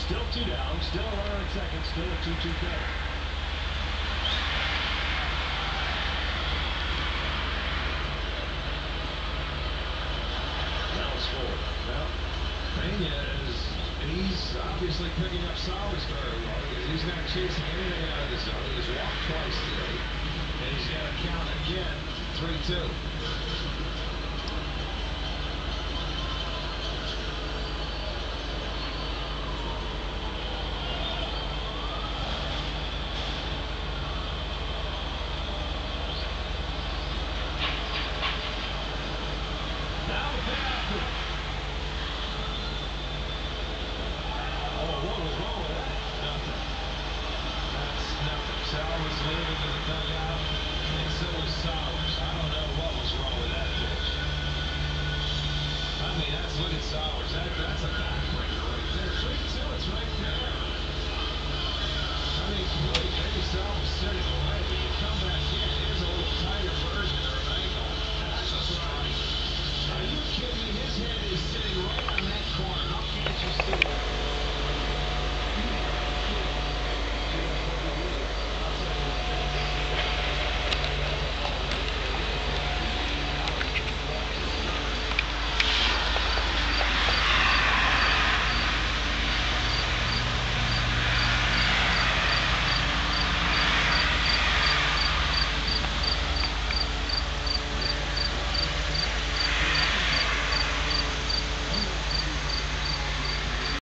Still 2 down, still a runner at second, still a 2-2 count. Now it's 4. Well, Pena he's obviously picking up solids very well because he's not chasing anything out of the zone. He's walked twice today, and he's got to count again, 3-2. Look at Sowers. That's a backbreaker right there. 3-2, it's right there. I mean, really